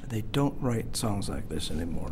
They don't write songs like this anymore.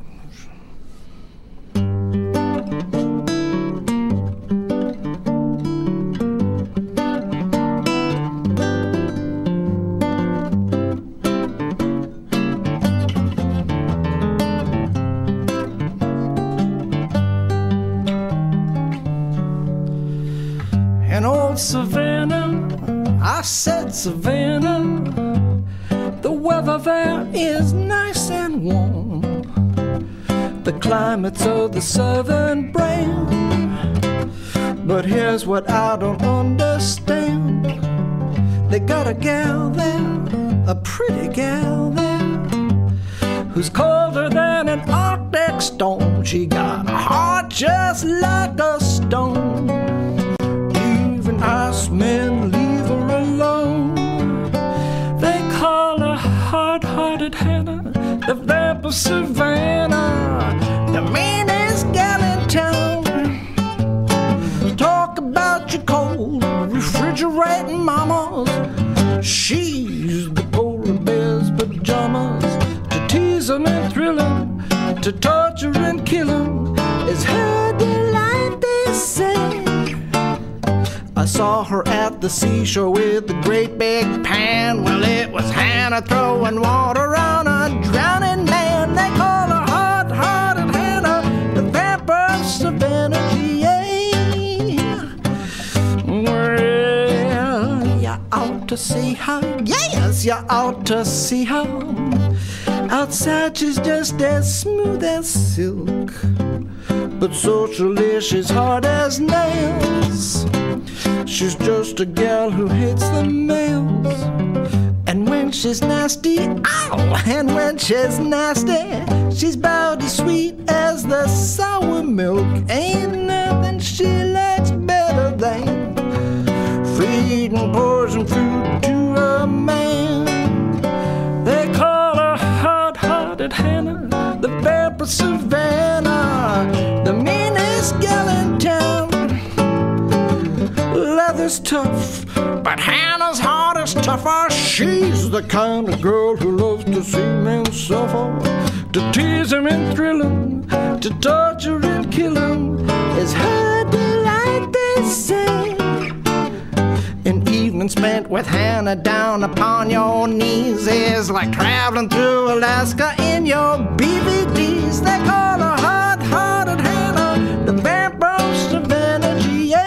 And old Savannah, I said Savannah, the weather there is nice and warm. The climate's of the southern brand. But here's what I don't understand. They got a gal there, a pretty gal there, who's colder than an Arctic storm. She got a heart just like a stone. Even Icemen leave her alone. They call her hard-hearted Hannah, the vamp of Savannah, the meanest gal in town. Talk about your cold, refrigerating mamas. She's the polar bear's pajamas. To tease 'em and thrill 'em, to torture and kill 'em, is her delight, they say. I saw her at the seashore with a great big pan. Well, it was Hannah throwing water on a drowning man. They call her hard-hearted Hannah, the vamp of Savannah, yeah. Well, you ought to see her, yes, you ought to see her. Outside she's just as smooth as silk, but socially she's hard as nails. She's just a gal who hates the males. And when she's nasty, ow! And when she's nasty, she's about as sweet as the sour milk. Ain't nothing she likes better than feeding poison fruit to a man. They call her hard-hearted Hannah, the vamp of Savannah, the meanest gal in town. Leather's tough, but Hannah's heart is tougher. She's the kind of girl who loves to see men suffer. To tease him and thrill him, to torture and kill him, is her delight, they say. An evening spent with Hannah down upon your knees is like traveling through Alaska in your BVDs. They call her hard-hearted Hannah, the vamp of Savannah, yeah.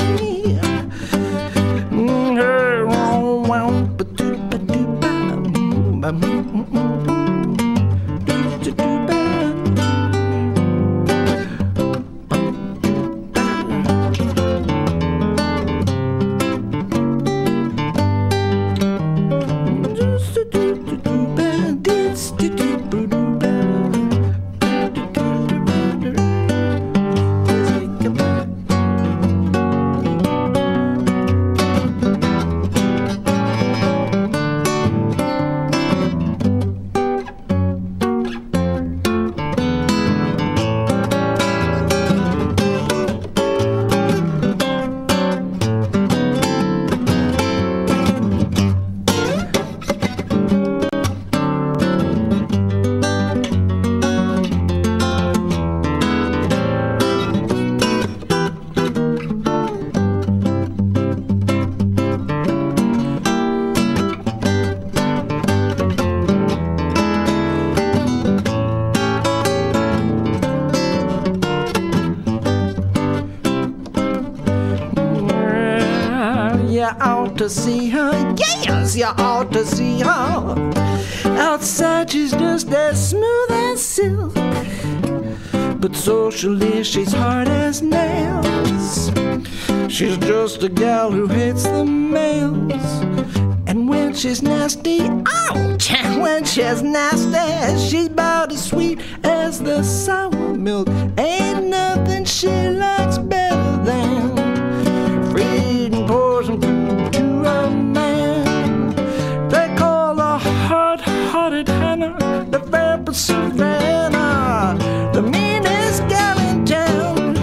You ought to see her, yes, you ought to see her. Outside she's just as smooth as silk, but socially she's hard as nails. She's just a gal who hates the males. And when she's nasty, ouch! And when she's nasty, she's about as sweet as the sour milk. Ain't nothing she likes better than feeding poison fruit to a man. They call her hard-hearted Hannah, the vamp of Savannah, the meanest gal in town.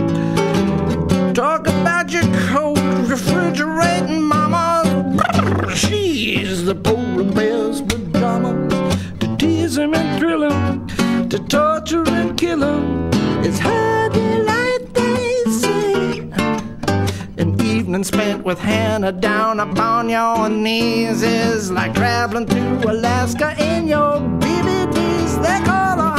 Talk about your cold, refrigerating mama. She's the polar bear's pajamas. To tease tease him and thrill him, to torture and kill him. It's her delight, they say. An evening spent with Hannah down upon your knees is like traveling to Alaska in your BBDs. They call her